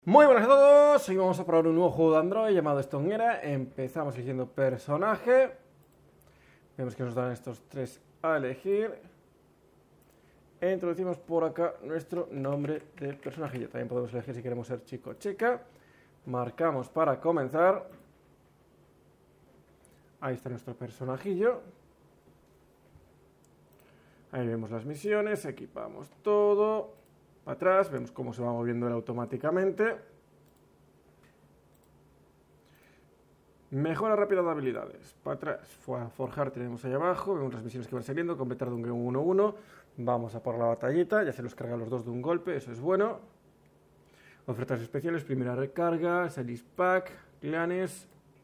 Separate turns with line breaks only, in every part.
Muy buenas a todos, hoy vamos a probar un nuevo juego de Android llamado Stone Era. Empezamos eligiendo personaje. Vemos que nos dan estos tres a elegir. E introducimos por acá nuestro nombre de personajillo. También podemos elegir si queremos ser chico o chica. Marcamos para comenzar. Ahí está nuestro personajillo. Ahí vemos las misiones, equipamos todo. Para atrás, vemos cómo se va moviendo él automáticamente. Mejora rápida de habilidades. Para atrás, forjar tenemos ahí abajo. Vemos las misiones que van saliendo. Completar de un game 1-1. Vamos a por la batallita. Ya se los cargan los dos de un golpe, eso es bueno. Ofertas especiales, primera recarga, Salis Pack, clanes.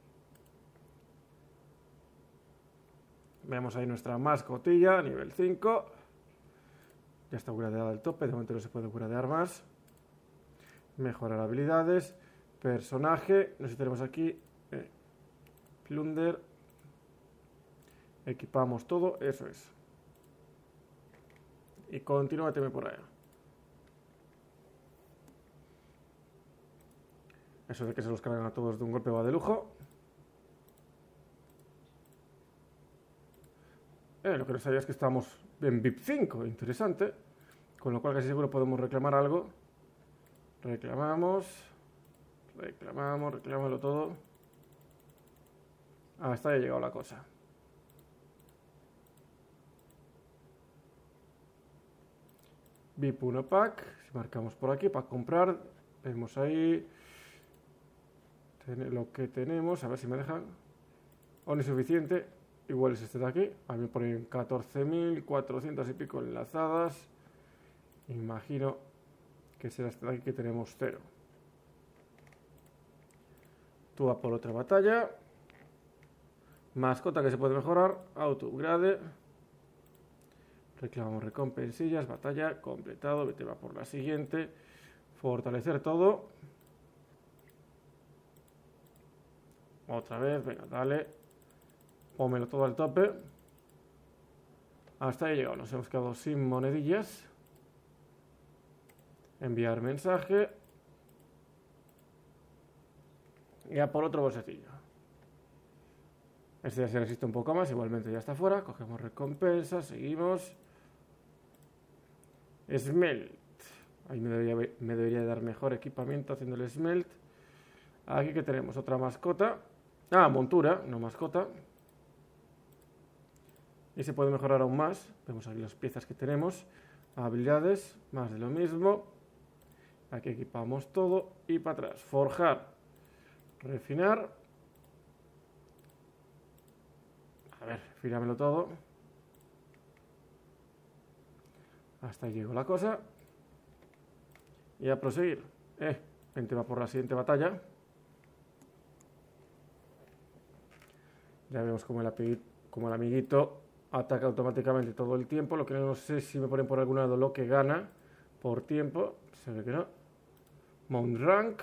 Vemos ahí nuestra mascotilla, nivel 5. Ya está upgradeada al tope, de momento no se puede upgradear más. Mejorar habilidades. Personaje, no sé si tenemos aquí. Plunder. Equipamos todo, eso es. Y continúateme por ahí. Eso de que se los cargan a todos de un golpe va de lujo. Lo que no sabía es que estamos en VIP 5, interesante. Con lo cual casi seguro podemos reclamar algo. Reclamámoslo todo. Hasta ahí ha llegado la cosa. VIP 1 pack. Si marcamos por aquí para comprar, vemos ahí lo que tenemos. A ver si me dejan. O no es suficiente. Igual es este de aquí. A mí me ponen 14.400 y pico enlazadas. Imagino que será este de aquí que tenemos 0. Tú vas por otra batalla. Mascota que se puede mejorar. Auto upgrade. Reclamamos recompensillas. Batalla completado. Vete va por la siguiente. Fortalecer todo. Otra vez. Venga, dale. Pómelo todo al tope. Hasta ahí llegado. Nos hemos quedado sin monedillas. Enviar mensaje. Y a por otro bolsecillo. Este ya se resiste un poco más. Igualmente ya está fuera. Cogemos recompensa. Seguimos. Smelt. Ahí me debería dar mejor equipamiento haciendo el Smelt. Aquí que tenemos otra mascota. Montura, no mascota. Y se puede mejorar aún más. Vemos aquí las piezas que tenemos. Habilidades, más de lo mismo. Aquí equipamos todo y para atrás. Forjar. Refinar. A ver, refíramelo todo. Hasta ahí llegó la cosa. Y a proseguir. Vente va por la siguiente batalla. Ya vemos como el amiguito ataca automáticamente todo el tiempo. Lo que no sé si me ponen por algún lado lo que gana por tiempo. Se ve que no. Mount Rank.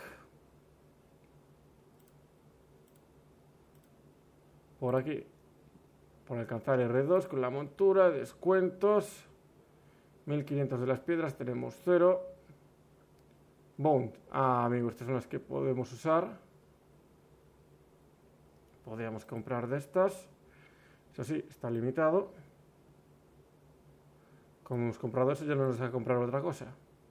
Por aquí. Por alcanzar R2 con la montura. Descuentos. 1500 de las piedras. Tenemos 0. Bond. Amigos, estas son las que podemos usar. Podríamos comprar de estas. Eso sí, está limitado. Como hemos comprado eso, ya no nos deja comprar otra cosa.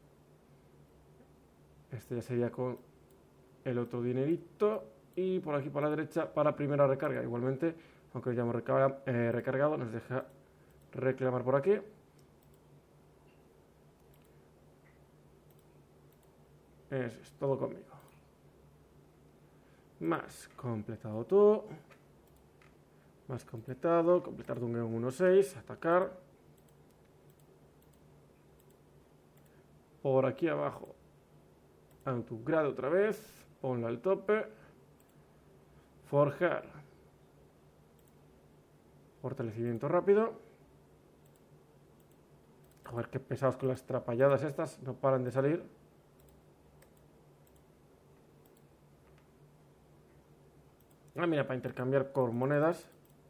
Este ya sería con el otro dinerito. Y por aquí para la derecha, para primera recarga. Igualmente, aunque ya hemos recargado, nos deja reclamar por aquí. Eso es todo conmigo. Más completado todo. Más completado. Completar de un guión 1.6. Atacar. Por aquí abajo. Autograde otra vez. Ponlo al tope. Forjar. Fortalecimiento rápido. A ver qué pesados con las trapalladas estas. No paran de salir. Mira, para intercambiar con monedas.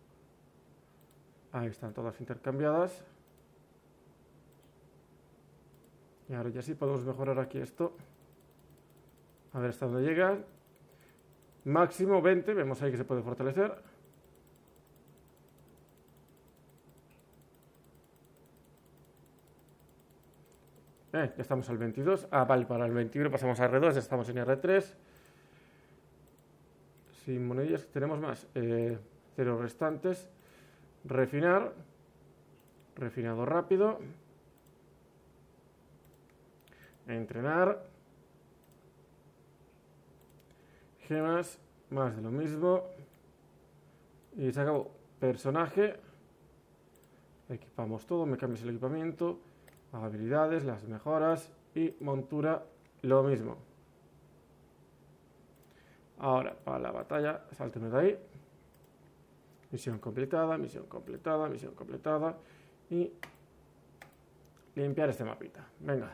Ahí están todas intercambiadas. Y ahora ya sí podemos mejorar aquí esto. A ver hasta dónde llega. Máximo 20. Vemos ahí que se puede fortalecer. Ya estamos al 22. Ah, vale, para el 21 pasamos a R2. Ya estamos en R3. Sin monedillas tenemos más. 0 restantes. Refinar. Refinado rápido. Entrenar. Gemas. Más de lo mismo. Y se acabó. Personaje. Equipamos todo. Me cambias el equipamiento. Habilidades, las mejoras. Y montura, lo mismo. Ahora, para la batalla, sálteme de ahí. Misión completada, misión completada, misión completada. Y limpiar este mapita. Venga.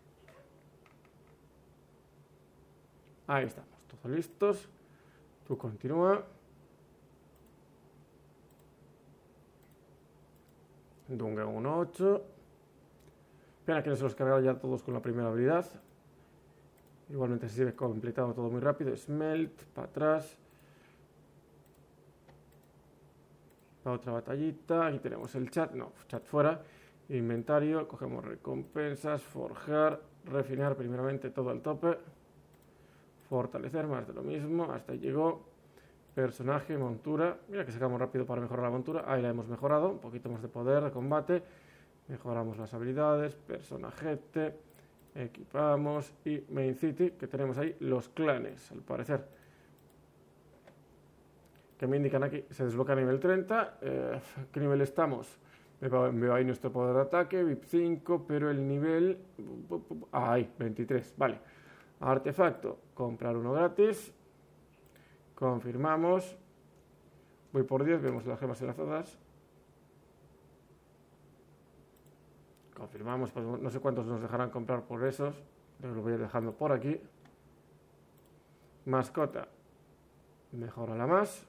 Ahí estamos, todos listos. Tú continúa. Dunga 1-8. Pena que no se los cargaron ya todos con la primera habilidad. Igualmente se sigue completado todo muy rápido. Smelt, para atrás. Para otra batallita. Aquí tenemos el chat. No, chat fuera. Inventario. Cogemos recompensas. Forjar. Refinar primeramente todo al tope. Fortalecer, más de lo mismo. Hasta ahí llegó. Personaje, montura. Mira que sacamos rápido para mejorar la montura. Ahí la hemos mejorado. Un poquito más de poder de combate. Mejoramos las habilidades. Personajete. Equipamos. Y Main City, que tenemos ahí los clanes, al parecer. Que me indican aquí. Se desbloquea a nivel 30. ¿Qué nivel estamos? Veo ahí nuestro poder de ataque. VIP 5, pero el nivel... ahí, 23. Vale. Artefacto. Comprar uno gratis. Confirmamos. Voy por 10. Vemos las gemas enlazadas. Confirmamos. Pues no sé cuántos nos dejarán comprar por esos. Pero lo voy a ir dejando por aquí. Mascota. Mejórala más.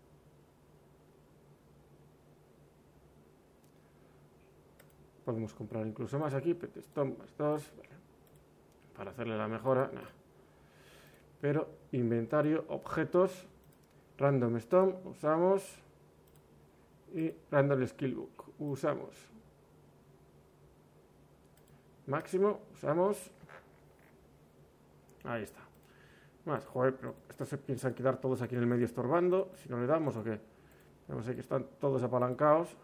Podemos comprar incluso más aquí. Petstone más 2. Vale. Para hacerle la mejora. Nah. Pero inventario, objetos. Random Stone. Usamos. Y Random Skillbook. Usamos. Máximo. Usamos. Ahí está. Más. Joder, pero estos se piensan quedar todos aquí en el medio estorbando. Si no le damos o qué. Vemos ahí que están todos apalancados.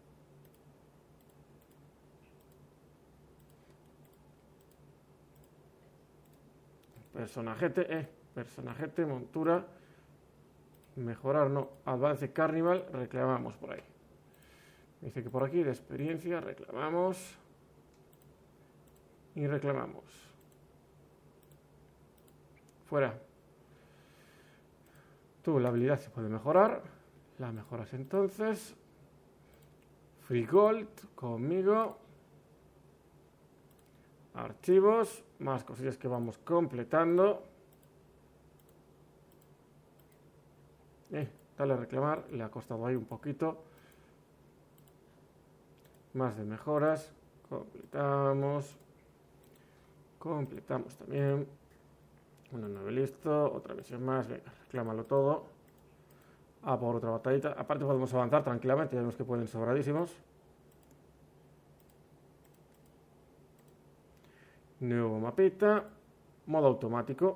Personajete, personajete, montura, mejorar, no, avance carnival, reclamamos por ahí. Dice que por aquí de experiencia, reclamamos y reclamamos. Fuera. Tú, la habilidad se puede mejorar, la mejoras entonces. Free Gold, conmigo. Archivos, más cosillas que vamos completando. Dale a reclamar, le ha costado ahí un poquito. Más de mejoras. Completamos. Completamos también. Uno nuevo listo, otra misión más. Venga, reclámalo todo. A por otra batallita. Aparte podemos avanzar tranquilamente, ya vemos que pueden sobradísimos. Nuevo mapita, modo automático.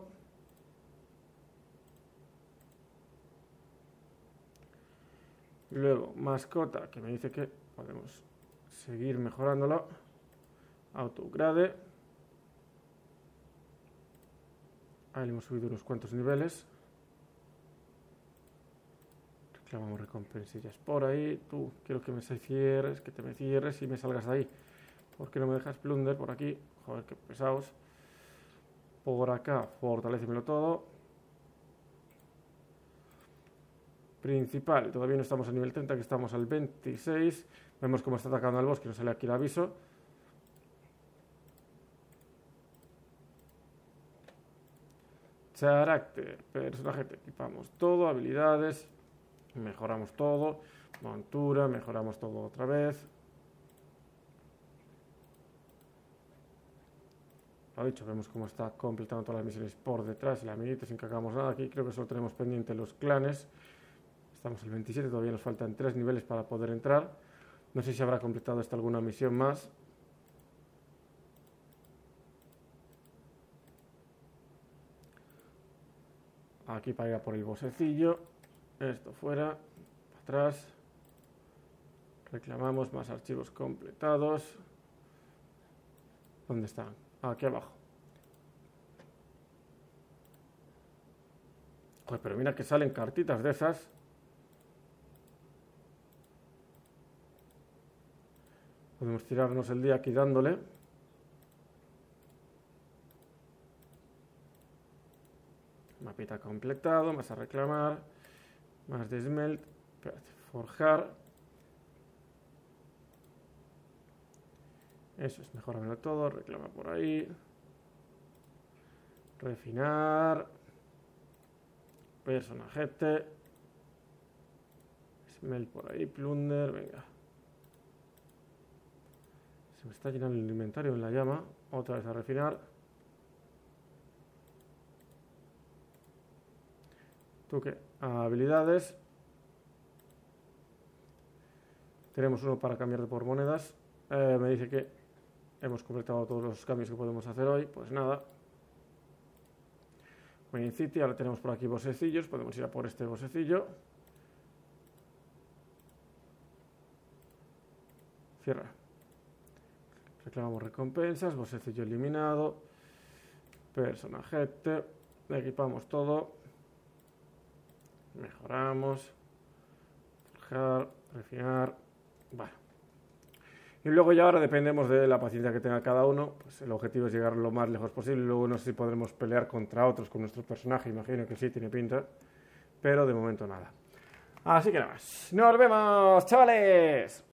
Luego, mascota, que me dice que podemos seguir mejorándolo. Autograde. Ahí le hemos subido unos cuantos niveles. Reclamamos recompensillas por ahí. Tú, quiero que me cierres, que te me cierres y me salgas de ahí. ¿Por qué no me dejas plunder por aquí? Joder, qué pesados. Por acá, fortalecemelo todo. Principal, todavía no estamos a nivel 30, que estamos al 26. Vemos cómo está atacando al bosque, nos sale aquí el aviso. Carácter, personaje, te equipamos todo, habilidades, mejoramos todo. Montura, mejoramos todo otra vez. lo dicho, vemos cómo está completando todas las misiones por detrás, el amiguito sin que hagamos nada. Aquí creo que solo tenemos pendiente los clanes. Estamos al 27, todavía nos faltan 3 niveles para poder entrar. No sé si habrá completado esta alguna misión más. Aquí para ir a por el bosecillo. Esto fuera, para atrás. Reclamamos más archivos completados. ¿Dónde están? Aquí abajo. Joder, pero mira que salen cartitas de esas. Podemos tirarnos el día aquí dándole. Mapita completado, más a reclamar. Más de smelt. Espérate, forjar. Eso es, mejoramelo todo, reclama por ahí. Refinar. Personajete. Smelt por ahí, plunder, venga. Se me está llenando el inventario en la llama. Otra vez a refinar. ¿Tú qué? Habilidades. Tenemos uno para cambiar por monedas. Me dice que hemos completado todos los cambios que podemos hacer hoy. Pues nada. Main City, ahora tenemos por aquí bosecillos. Podemos ir a por este bosecillo. Cierra. Reclamamos recompensas. Bosecillo eliminado. Personajete. Equipamos todo. Mejoramos. Forjar. Refinar. Bueno. Y luego ya ahora dependemos de la paciencia que tenga cada uno. Pues el objetivo es llegar lo más lejos posible. Luego no sé si podremos pelear contra otros con nuestro personaje. Imagino que sí, tiene pinta. Pero de momento nada. Así que nada más. ¡Nos vemos, chavales!